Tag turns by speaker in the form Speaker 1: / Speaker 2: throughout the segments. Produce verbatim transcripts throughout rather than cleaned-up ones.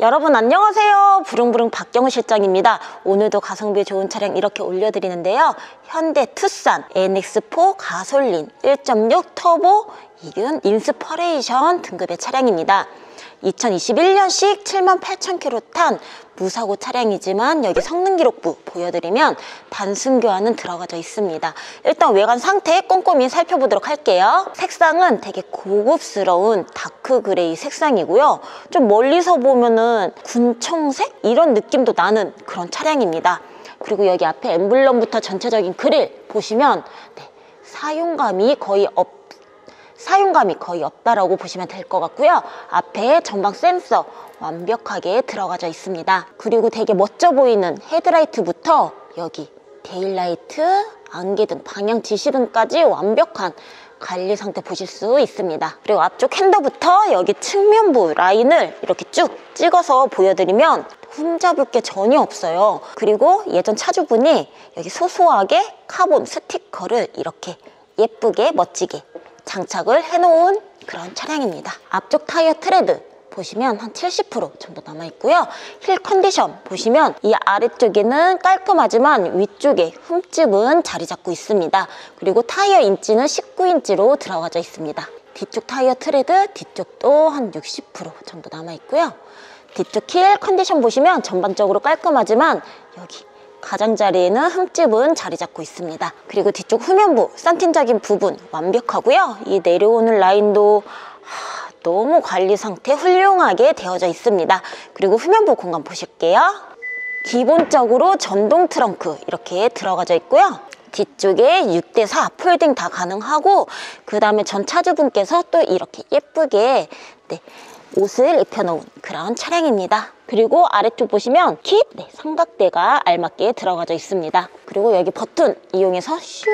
Speaker 1: 여러분 안녕하세요. 부릉부릉 박경우 실장입니다. 오늘도 가성비 좋은 차량 이렇게 올려드리는데요. 현대 투싼 엔엑스 포 가솔린 일 점 육 터보 이륜 인스퍼레이션 등급의 차량입니다. 이천이십일 년식 칠만 팔천 킬로미터 탄 무사고 차량이지만 여기 성능 기록부 보여드리면 단순 교환은 들어가져 있습니다. 일단 외관 상태 꼼꼼히 살펴보도록 할게요. 색상은 되게 고급스러운 다크 그레이 색상이고요. 좀 멀리서 보면은 군청색? 이런 느낌도 나는 그런 차량입니다. 그리고 여기 앞에 엠블럼부터 전체적인 그릴 보시면 네, 사용감이 거의 없 사용감이 거의 없다라고 보시면 될 것 같고요. 앞에 전방 센서 완벽하게 들어가져 있습니다. 그리고 되게 멋져 보이는 헤드라이트부터 여기 데일라이트, 안개등, 방향 지시등까지 완벽한 관리 상태 보실 수 있습니다. 그리고 앞쪽 핸더부터 여기 측면부 라인을 이렇게 쭉 찍어서 보여드리면 흠잡을 게 전혀 없어요. 그리고 예전 차주분이 여기 소소하게 카본 스티커를 이렇게 예쁘게 멋지게 장착을 해놓은 그런 차량입니다. 앞쪽 타이어 트레드 보시면 한 칠십 퍼센트 정도 남아있고요. 힐 컨디션 보시면 이 아래쪽에는 깔끔하지만 위쪽에 흠집은 자리 잡고 있습니다. 그리고 타이어 인치는 십구 인치로 들어가져 있습니다. 뒤쪽 타이어 트레드 뒤쪽도 한 육십 퍼센트 정도 남아있고요. 뒤쪽 힐 컨디션 보시면 전반적으로 깔끔하지만 여기 가장자리에는 흠집은 자리 잡고 있습니다. 그리고 뒤쪽 후면부 싼틴작인 부분 완벽하고요. 이 내려오는 라인도 하, 너무 관리 상태 훌륭하게 되어져 있습니다. 그리고 후면부 공간 보실게요. 기본적으로 전동 트렁크 이렇게 들어가져 있고요. 뒤쪽에 육 대 사 폴딩 다 가능하고 그 다음에 전 차주분께서 또 이렇게 예쁘게 네, 옷을 입혀놓은 그런 차량입니다. 그리고 아래쪽 보시면 킵 네, 삼각대가 알맞게 들어가져 있습니다. 그리고 여기 버튼 이용해서 슈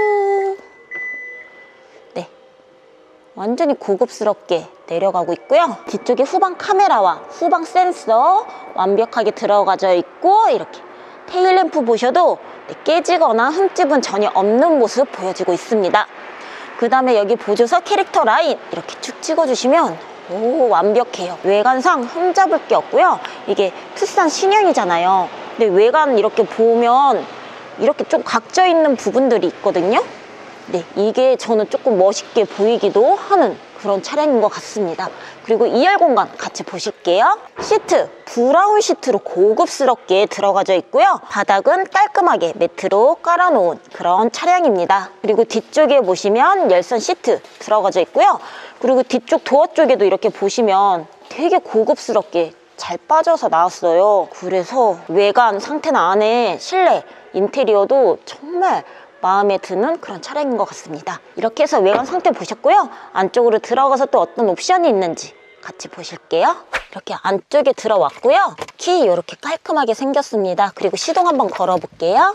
Speaker 1: 네, 완전히 고급스럽게 내려가고 있고요. 뒤쪽에 후방 카메라와 후방 센서 완벽하게 들어가져 있고 이렇게 테일램프 보셔도 네, 깨지거나 흠집은 전혀 없는 모습 보여지고 있습니다. 그 다음에 여기 보조석 캐릭터 라인 이렇게 쭉 찍어주시면 오 완벽해요. 외관상 흠잡을 게 없고요. 이게 투싼 신형이잖아요. 근데 외관 이렇게 보면 이렇게 좀 각져 있는 부분들이 있거든요. 네, 이게 저는 조금 멋있게 보이기도 하는 그런 차량인 것 같습니다. 그리고 이열 공간 같이 보실게요. 시트 브라운 시트로 고급스럽게 들어가져 있고요. 바닥은 깔끔하게 매트로 깔아놓은 그런 차량입니다. 그리고 뒤쪽에 보시면 열선 시트 들어가져 있고요. 그리고 뒤쪽 도어 쪽에도 이렇게 보시면 되게 고급스럽게 잘 빠져서 나왔어요. 그래서 외관 상태나 안에 실내 인테리어도 정말 마음에 드는 그런 차량인 것 같습니다. 이렇게 해서 외관 상태 보셨고요. 안쪽으로 들어가서 또 어떤 옵션이 있는지 같이 보실게요. 이렇게 안쪽에 들어왔고요. 키 이렇게 깔끔하게 생겼습니다. 그리고 시동 한번 걸어볼게요.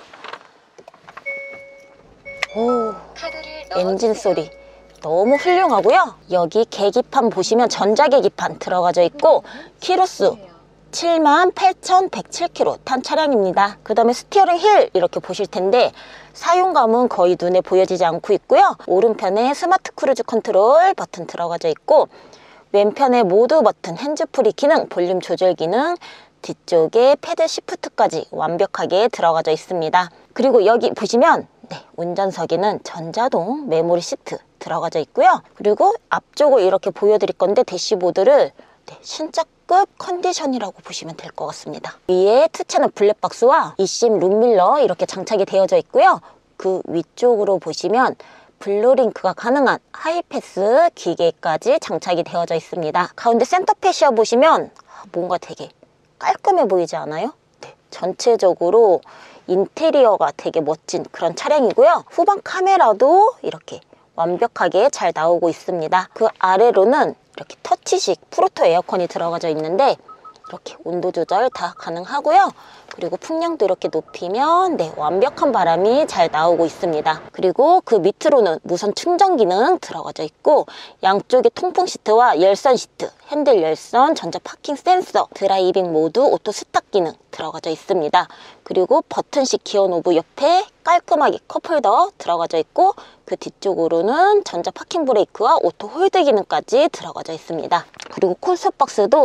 Speaker 1: 오, 엔진 소리 너무 훌륭하고요. 여기 계기판 보시면 전자계기판 들어가져 있고 키로수 칠만 팔천백칠 킬로미터 탄 차량입니다. 그 다음에 스티어링 힐 이렇게 보실 텐데 사용감은 거의 눈에 보여지지 않고 있고요. 오른편에 스마트 크루즈 컨트롤 버튼 들어가져 있고 왼편에 모드 버튼, 핸즈프리 기능, 볼륨 조절 기능, 뒤쪽에 패드 시프트까지 완벽하게 들어가져 있습니다. 그리고 여기 보시면 네, 운전석에는 전자동 메모리 시트 들어가져 있고요. 그리고 앞쪽을 이렇게 보여드릴 건데 대시보드를 네, 신차급 컨디션이라고 보시면 될 것 같습니다. 위에 투 채널 블랙박스와 이심 룩밀러 이렇게 장착이 되어져 있고요. 그 위쪽으로 보시면 블루링크가 가능한 하이패스 기계까지 장착이 되어져 있습니다. 가운데 센터 패시아 보시면 뭔가 되게 깔끔해 보이지 않아요? 네, 전체적으로 인테리어가 되게 멋진 그런 차량이고요. 후방 카메라도 이렇게 완벽하게 잘 나오고 있습니다. 그 아래로는 이렇게 터치식 프로토 에어컨이 들어가져 있는데 이렇게 온도 조절 다 가능하고요. 그리고 풍량도 이렇게 높이면 네, 완벽한 바람이 잘 나오고 있습니다. 그리고 그 밑으로는 무선 충전 기능 들어가져 있고 양쪽에 통풍 시트와 열선 시트, 핸들 열선, 전자 파킹 센서, 드라이빙 모드, 오토 스탑 기능 들어가져 있습니다. 그리고 버튼식 기어 노브 옆에 깔끔하게 컵홀더 들어가져 있고 그 뒤쪽으로는 전자 파킹 브레이크와 오토 홀드 기능까지 들어가져 있습니다. 그리고 콘솔 박스도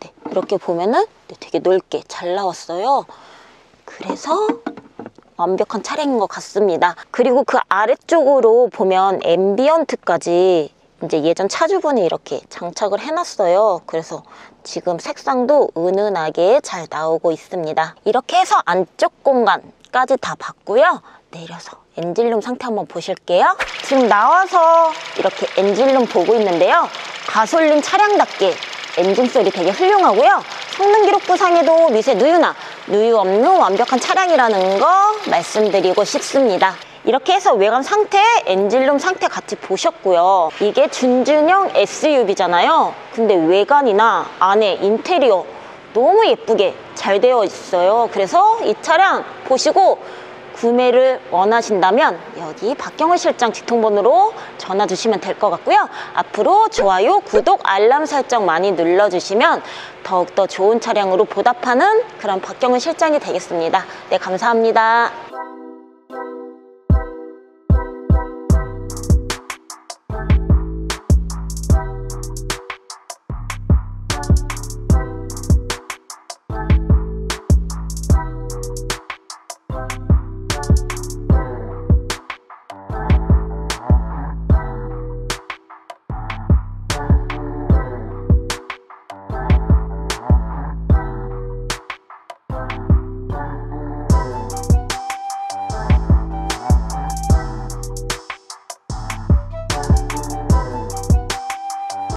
Speaker 1: 네, 이렇게 보면은 네, 되게 넓게 잘 나왔어요. 그래서 완벽한 차량인 것 같습니다. 그리고 그 아래쪽으로 보면 앰비언트까지 이제 예전 차주분이 이렇게 장착을 해놨어요. 그래서 지금 색상도 은은하게 잘 나오고 있습니다. 이렇게 해서 안쪽 공간까지 다 봤고요. 내려서 엔진룸 상태 한번 보실게요. 지금 나와서 이렇게 엔진룸 보고 있는데요. 가솔린 차량답게 엔진 소리 되게 훌륭하고요. 성능 기록부상에도 미세 누유나 누유 없는 완벽한 차량이라는 거 말씀드리고 싶습니다. 이렇게 해서 외관 상태, 엔진룸 상태 같이 보셨고요. 이게 준준형 에스유브이잖아요. 근데 외관이나 안에 인테리어 너무 예쁘게 잘 되어 있어요. 그래서 이 차량 보시고 구매를 원하신다면 여기 박경훈 실장 직통번호로 전화 주시면 될 것 같고요. 앞으로 좋아요, 구독, 알람 설정 많이 눌러주시면 더욱더 좋은 차량으로 보답하는 그런 박경훈 실장이 되겠습니다. 네, 감사합니다.